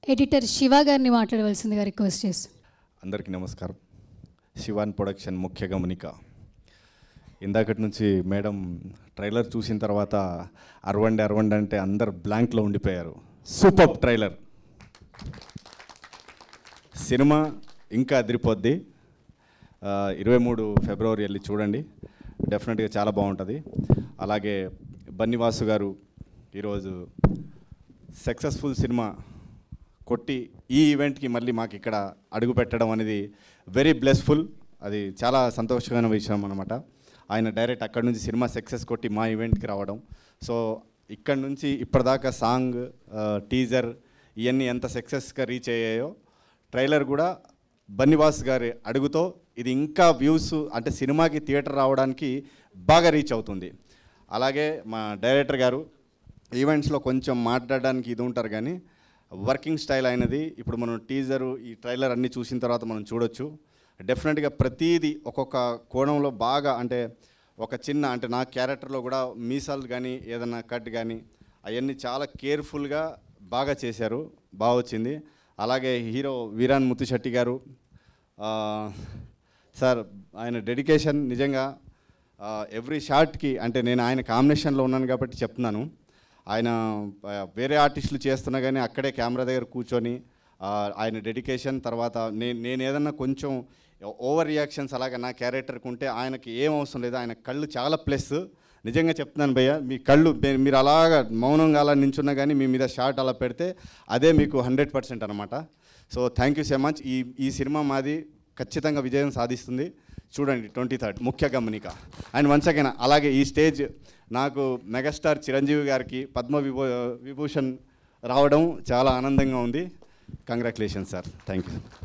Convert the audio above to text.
Editor Shiva గారిని మాట్లాడవలసిందిగా request చేస్తాను. అందరికీ నమస్కారం. శివాన్ ప్రొడక్షన్ ముఖ్య గమనిక. ఇందాకటి నుంచి మేడం ట్రైలర్ చూసిన తర్వాత అరవండి అంటే అందరు బ్లాంక్లో ఉండిపోయారు. Super trailer. సినిమా ఇంకా అదిరిపోద్ది. 23 ఫిబ్రవరి వెళ్ళి చూడండి, డెఫినెట్గా చాలా బాగుంటుంది. అలాగే బన్నివాసు గారు ఈరోజు సక్సెస్ఫుల్ సినిమా కొట్టి ఈ ఈవెంట్కి మళ్ళీ మాకు ఇక్కడ అడుగు పెట్టడం అనేది వెరీ బ్లెస్ఫుల్. అది చాలా సంతోషకరమైన విషయం అనమాట. ఆయన డైరెక్ట్ అక్కడి నుంచి సినిమా సక్సెస్ కొట్టి మా ఈవెంట్కి రావడం. సో ఇక్కడ నుంచి ఇప్పటిదాకా సాంగ్, టీజర్ ఇవన్నీ ఎంత సక్సెస్గా రీచ్ అయ్యాయో, ట్రైలర్ కూడా బన్నివాస్ గారి అడుగుతో ఇది ఇంకా వ్యూస్ అంటే సినిమాకి థియేటర్ రావడానికి బాగా రీచ్ అవుతుంది. అలాగే మా డైరెక్టర్ గారు ఈవెంట్స్లో కొంచెం మాట్లాడడానికి ఇది ఉంటారు, కానీ వర్కింగ్ స్టైల్ అయినది ఇప్పుడు మనం టీజరు ఈ ట్రైలర్ అన్నీ చూసిన తర్వాత మనం చూడొచ్చు. డెఫినెట్గా ప్రతీది ఒక్కొక్క కోణంలో బాగా అంటే ఒక చిన్న అంటే నా క్యారెక్టర్లో కూడా మీసాలు కానీ ఏదైనా కట్ కానీ అవన్నీ చాలా కేర్ఫుల్గా బాగా చేశారు, బాగా వచ్చింది. అలాగే హీరో వీరాన్ ముత్తుశెట్టి గారు సార్, ఆయన డెడికేషన్ నిజంగా ఎవ్రీ షాట్కి అంటే నేను ఆయన కాంబినేషన్లో ఉన్నాను కాబట్టి చెప్తున్నాను. ఆయన వేరే ఆర్టిస్టులు చేస్తున్నా కానీ అక్కడే కెమెరా దగ్గర కూర్చొని ఆయన డెడికేషన్ తర్వాత నేను ఏదన్నా కొంచెం ఓవర్ రియాక్షన్స్ అలాగే నా క్యారెక్టర్కి ఉంటే ఆయనకి ఏం అవసరం లేదు. ఆయన కళ్ళు చాలా ప్లస్. నిజంగా చెప్తున్నాను భయ్య, మీ కళ్ళు మీరు అలాగా మౌనంగా అలా నించున్నా కానీ మీ మీద షాట్ అలా పెడితే అదే మీకు 100% అనమాట. So thank you so much. ఈ సినిమా మాది ఖచ్చితంగా విజయం సాధిస్తుంది. చూడండి 23rd ముఖ్య గమనిక. అండ్ వన్స్ అగైన్ అలాగే ఈ స్టేజ్ నాకు మెగాస్టార్ చిరంజీవి గారికి పద్మ విభూషణ్ రావడం చాలా ఆనందంగా ఉంది. Congratulations sir. Thank you.